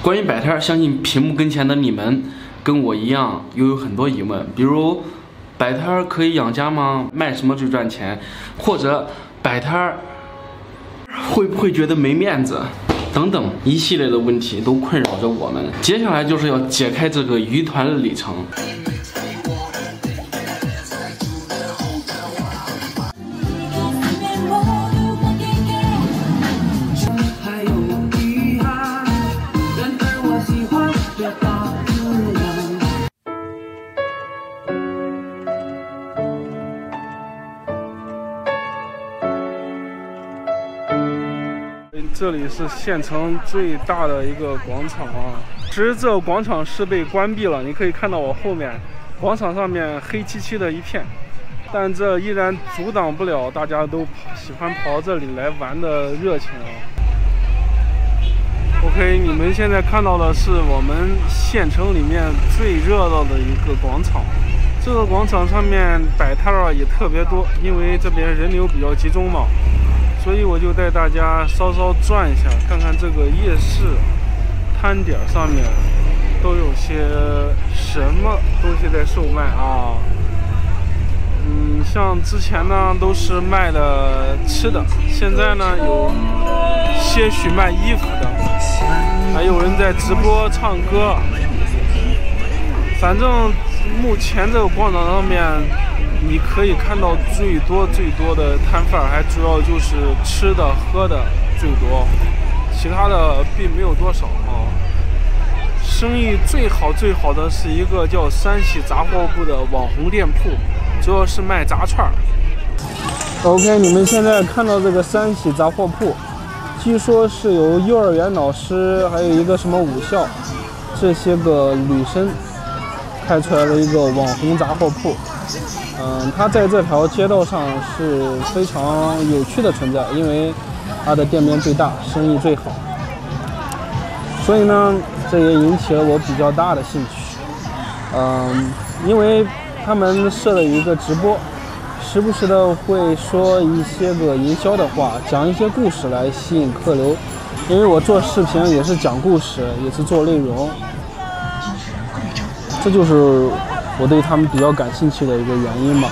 关于摆摊，相信屏幕跟前的你们跟我一样，又有很多疑问，比如摆摊可以养家吗？卖什么最赚钱？或者摆摊会不会觉得没面子？等等一系列的问题都困扰着我们。接下来就是要解开这个疑团的里程。 这里是县城最大的一个广场啊，其实这个广场是被关闭了，你可以看到我后面，广场上面黑漆漆的一片，但这依然阻挡不了大家都喜欢跑到这里来玩的热情啊。OK， 你们现在看到的是我们县城里面最热闹的一个广场，这个广场上面摆摊也特别多，因为这边人流比较集中嘛。所以我就带大家稍稍转一下，看看这个夜市摊点上面都有些什么东西在售卖啊。像之前呢都是卖的吃的，现在呢有些许卖衣服的，还有人在直播唱歌。反正目前这个广场上面你可以看到最多的摊贩，还主要就是吃的喝的最多，其他的并没有多少啊。生意最好的是一个叫山喜杂货铺的网红店铺，主要是卖炸串。OK， 你们现在看到这个山喜杂货铺，据说是由幼儿园老师还有一个什么武校这些个女生开出来的一个网红杂货铺。它在这条街道上是非常有趣的存在，因为它的店面最大，生意最好，所以呢，这也引起了我比较大的兴趣。因为他们设了一个直播，时不时的会说一些个营销的话，讲一些故事来吸引客流。因为我做视频也是讲故事，也是做内容，这就是我对他们比较感兴趣的一个原因嘛。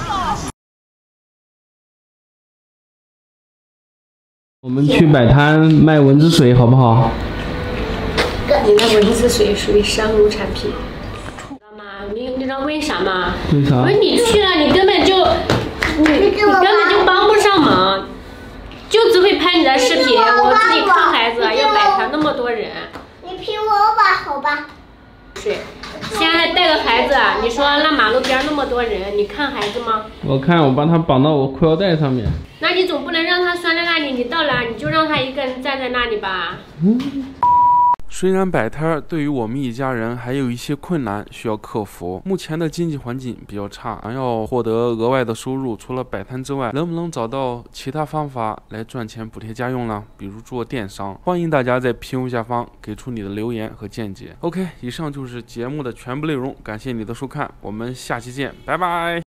我们去摆摊卖蚊子水好不好？ 你那蚊子水属于商务产品，知道吗？你知道为啥吗？ 为啥？ 因为你去了，你根本就帮不上忙，就只会拍你的视频。我自己看孩子，要摆摊那么多人。 你陪我吧，好吧？ 是。现在带个孩子，你说那马路边那么多人，你看孩子吗？ 我看，我把他绑到我裤腰带上面。 那你总不能让他拴在那里，你到了你就让他一个人站在那里吧？ 虽然摆摊对于我们一家人还有一些困难需要克服，目前的经济环境比较差，想要获得额外的收入，除了摆摊之外，能不能找到其他方法来赚钱补贴家用呢？比如做电商。欢迎大家在评论下方给出你的留言和见解。OK， 以上就是节目的全部内容，感谢你的收看，我们下期见，拜拜。